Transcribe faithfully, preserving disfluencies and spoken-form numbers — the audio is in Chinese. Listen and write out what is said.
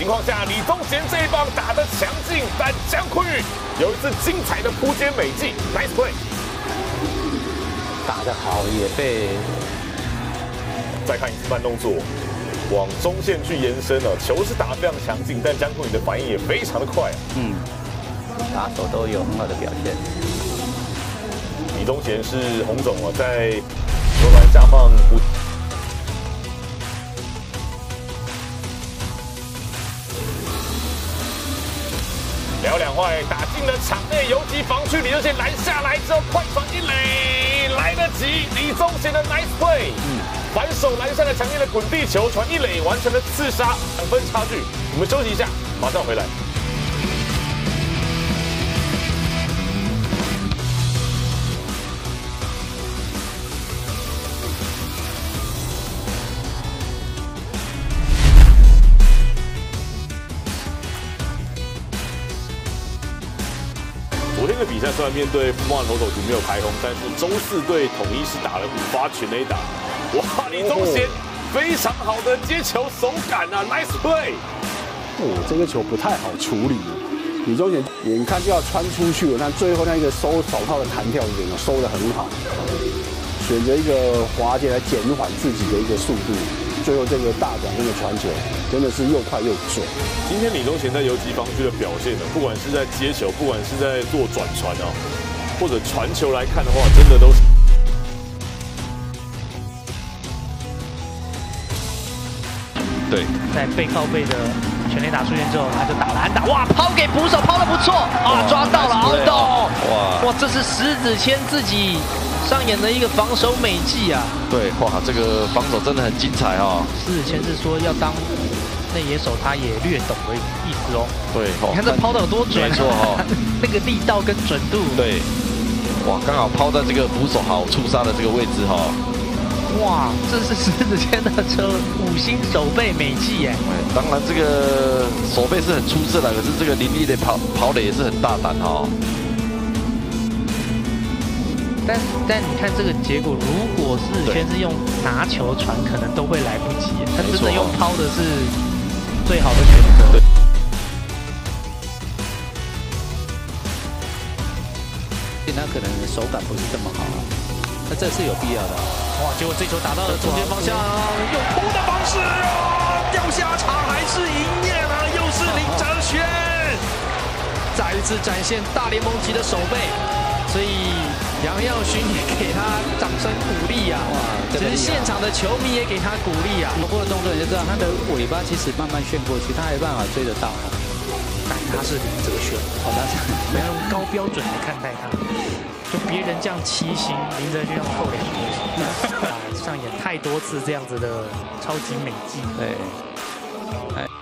情况下，李宗贤这一棒打得强劲，但姜昆宇有一次精彩的扑接美技 ，nice play， 打得好，也被。 再看一次慢动作，往中线去延伸了，球是打得非常强劲，但姜昆宇的反应也非常的快啊。 嗯，打手都有很好的表现。 李宗贤是洪总啊，在球篮下放五。 聊两坏，打进了场内游击防区，李宗贤拦下来之后，快传一垒，来得及，李宗贤的 nice play， 嗯，反手拦下了强烈的滚地球，传一垒，完成了刺杀，两分差距。我们休息一下，马上回来。 昨天的比赛虽然面对富邦的投手群没有开轰，但是周四对统一是打了五发全垒打。哇，李宗贤非常好的接球手感啊 ，nice play。 哦，这个球不太好处理。李宗贤眼看就要穿出去了，但最后那个收手套的弹跳点收得很好，选择一个滑接来减缓自己的一个速度。 最后这个大转那个传球真的是又快又准。 今天李宗贤在游击防区的表现呢，不管是在接球，不管是在做转传啊，或者传球来看的话，真的都是。 对， 在背靠背的全垒打出现之后，他就打了安打，哇，抛给捕手，抛得不错啊，抓到了凹洞，哇哇，这是石子谦自己。 上演了一个防守美技啊！ 对，哇，这个防守真的很精彩哦。 石子谦是说要当内野手，他也略懂的意思哦。 对， 你看这抛的有多准， 没错哈， 那个力道跟准度。 对，哇，刚好抛在这个捕手好触杀的这个位置哈。 哇，这是石子谦的车五星手背美技耶！ 当然这个手背是很出色的，可是这个林立的跑跑的也是很大胆哈。 但但你看这个结果，如果是先是用拿球传，可能都会来不及。他真的用抛的是最好的选择。 他可能手感不是这么好，那这是有必要的。 哇！结果这球打到了中间方向，用扑的方式啊，掉下场还是赢面啊！又是林哲瑄，再一次展现大联盟级的手背。 所以杨耀勋也给他掌声鼓励啊！哇，其实现场的球迷也给他鼓励啊！ 投过的动作你就知道，他的尾巴其实慢慢旋过去，他没办法追得到。 但他是林哲瑄， 哦，他是不要用高标准来看待他。就别人这样七星，林哲瑄要扣两分，啊，上演太多次这样子的超级美技。 对，哎。